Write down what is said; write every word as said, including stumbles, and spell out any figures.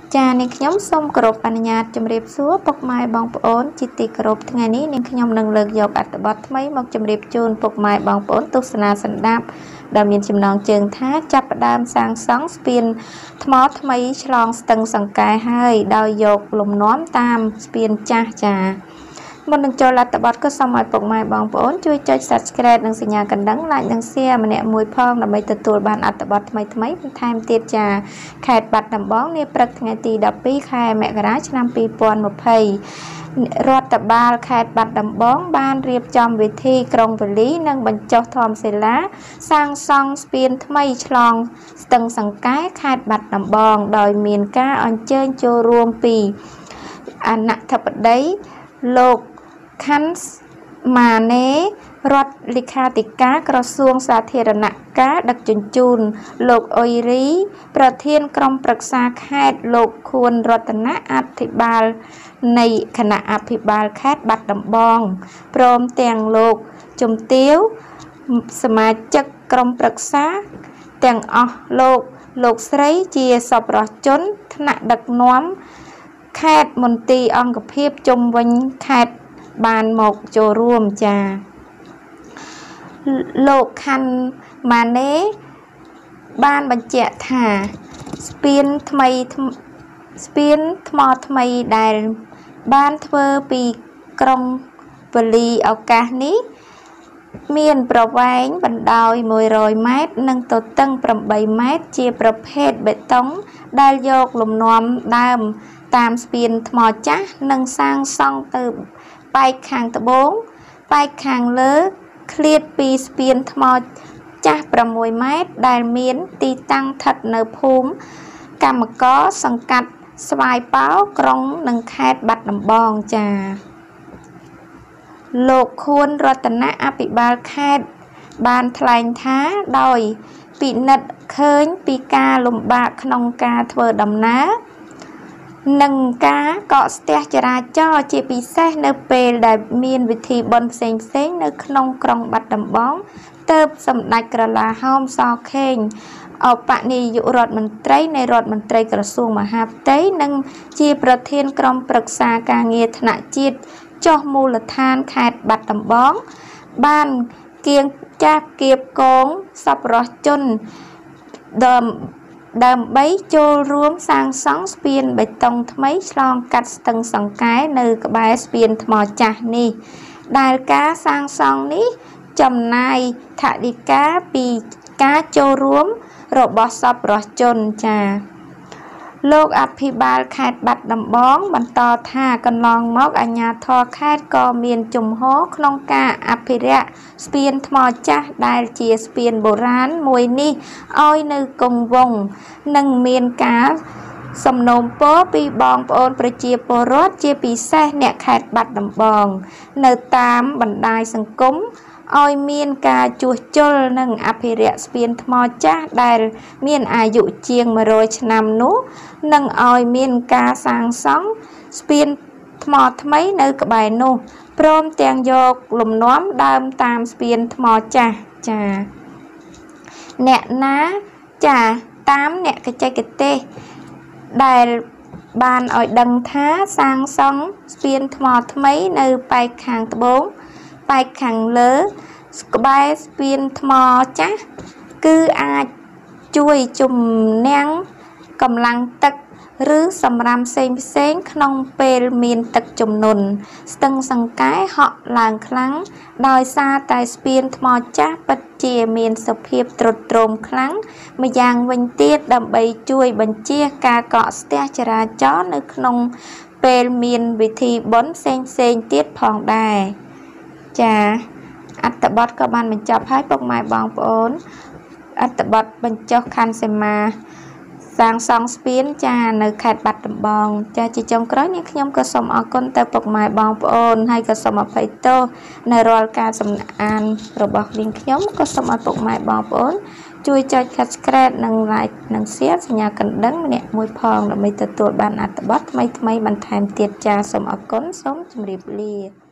ចានាងខ្ញុំសូមគោរពអនុញ្ញាតជម្រាបសួរពុកម៉ែបងប្អូនជាទីគោរពថ្ងៃនេះនាងខ្ញុំនឹងលើកយកអត្ថបទថ្មីមកជម្រាបជូនពុកម៉ែបងប្អូនទស្សនាសន្តាប់ដែលមានចំណងជើងថាចាប់ផ្ដើមសាងសង់ស្ពានថ្មថ្មីឆ្លងស្ទឹងសង្កែហើយដោយយកលំនាំតាមស្ពានចាស់ចាមុននឹងចូលអត្ថបទក៏សូមឲ្យពុកម៉ែបងប្អូនជួយចុច Subscribe និងសញ្ញាកណ្ដឹង Like និង Share ម្នាក់មួយផងដើម្បីទទួលបានអត្ថបទថ្មីៗបន្ថែមទៀតចាខេត្តបាត់ដំបងនាព្រឹកថ្ងៃទីដប់ពីរខែមករាឆ្នាំពីរពាន់ម្ភៃរដ្ឋបាលខេត្តបាត់ដំបងបានរៀបចំវិធីក្រុងវេលីនិងបញ្ចុះធម្មសិលាសាងសង់ស្ពានថ្មីឆ្លងស្ទឹងសង្កែខេត្តបាត់ដំបងដោយមានការអញ្ជើញចូលរួមពីអធិបតីលោកខាន់ម៉ាណេរដ្ឋលេខាធិការក្រសួងសាធារណការដឹកជញ្ជូនលោកអ៊ុយរីប្រធានក្រុមប្រឹក្សាខេត្តលោកខួនរតនៈអភិបាលនៃគណៈអភិបាលខេត្តបាត់ដំបងព្រមទាំងលោកជំទាវសមាជិកក្រុមប្រឹក្សាទាំងអស់លោកលោកស្រីជាសប្បុរសជនថ្នាក់ដឹកនាំខេត្តមន្ទីរអង្គភាពជុំវិញខេត្តបានមកចូលរួមចាលោកខាន់ម៉ាណេបានបញ្ជាក់ថាស្ពានថ្មីស្ពានថ្មថ្មីដែលបានធ្វើពីក្រុងវេលីឱកាសនេះមានប្រវែងបណ្ដោយមួយរយម៉ែត្រនិងទទឹងប្រាំបីម៉ែត្រជាប្រភេទបេតុងដែលយកលំនាំដើមតាមស្ពានថ្មចាស់និងសាងសង់ទៅបែកខាងត្បូងបែកខាងលើឃ្លាតពីស្ពានថ្មចាស់ប្រាំមួយម៉ែត្រដែលមានទីតាំងស្ថិតនៅភូមិកម្មកកសង្កាត់ស្វាយប៉ោក្រុងនិងខេត្តបាត់ដំបងចាលោកខួនរតនៈអភិបាលខេត្តបានថ្លែងថាដោយពិនិត្យឃើញពីការលំបាកក្នុងការធ្វើដំណើរនិងការកកស្ទះចរាចរណ៍ជាពិសេសនៅពេលដែលមានវិធីបុណ្យផ្សេងផ្សេងនៅក្នុងក្រុងបាត់ដំបងទើបសម្ដេចក្រឡាហោមសខេងអបនាយករដ្ឋមន្ត្រីនៃរដ្ឋមន្ត្រីក្រសួងមហាផ្ទៃនិងជាប្រធានក្រុមប្រឹក្សាការងារថ្នាក់ជាតិចុះមូលដ្ឋានខេត្តបាត់ដំបងបានគៀងចាស់គៀបកងសប្បុរសជនដើមដើម្បីចូលរួមសាងសង់ស្ពានបេតុងថ្មីឆ្លងកាត់ស្ទឹងសង្កែនៅក្បែរស្ពានថ្មចាស់នេះដែលការសាងសង់នេះចំណាយថវិកាពីការចូលរួមរបស់សប្បុរសជនចាលោកអភិបាលខេត្តបាត់ដំបងបន្តថាកន្លងមកអាជ្ញាធរខេត្តក៏មានជំហរក្នុងការអភិរក្សស្ពានថ្មចាស់ដែលជាស្ពានបុរាណមួយនេះឲ្យនៅគង់វង្សនិងមានការសំណូមពរពីបងប្អូនប្រជាពលរដ្ឋជាពិសេសអ្នកខេត្តបាត់ដំបងនៅតាមបណ្ដាញសង្គមឲ្យមានការជួសជុលនិងអភិរក្សស្ពានថ្មចាស់ដែលមានអាយុជាងមួយរយឆ្នាំនោះនិងឲ្យមានការសាងសង់ស្ពានថ្មថ្មីនៅក្បែរនោះព្រមទាំងយកលំនាំដើមតាមស្ពានថ្មចាស់ចាអ្នកណាចាតាមអ្នកបច្ចេកទេសដែលបានឲ្យដឹងថាសាងសង់ស្ពានថ្មថ្មីនៅប៉ែកខាងត្បូងប៉ែកខាងលើក្បែរស្ពានថ្មចាស់គឺអាចជួយជំនះកម្លាំងទឹកឬសម្រាមផ្សេងផ្សេងក្នុងពេលមានទឹកជំនន់ស្ទឹងសង្កែហក់ឡើងខ្លាំងដោយសារតែស្ពានថ្មចាស់ពិតជាមានសភាពទ្រុឌទ្រោមខ្លាំងម្យ៉ាងវិញទៀតដើម្បីជួយបញ្ជៀសការកកស្ទះចរាចរណ៍នៅក្នុងពេលមានវិធីបុណ្យផ្សេងផ្សេងទៀតផងដែរចាអត្ថបទក៏បានបញ្ចប់ហើយពុកម៉ែបងប្អូនអត្ថបទបញ្ចុះខណ្ឌសីមាសាងសង់ស្ពានចានៅខេត្តបាត់ដំបងចាជាចុងក្រោយនេះខ្ញុំក៏សូមអរគុណទៅពុកម៉ែបងប្អូនហើយក៏សូមអភ័យទោសនៅរាល់ការសំអានរបស់នាងខ្ញុំក៏សូមឲ្យពុកម៉ែបងប្អូនជួយចុច Subscribe និង Like និង Share សញ្ញាកណ្ដឹងម្នាក់មួយផងដើម្បីទទួលបានអត្ថបទថ្មីៗបន្ថែមទៀតចាសូមអរគុណសូមជម្រាបលា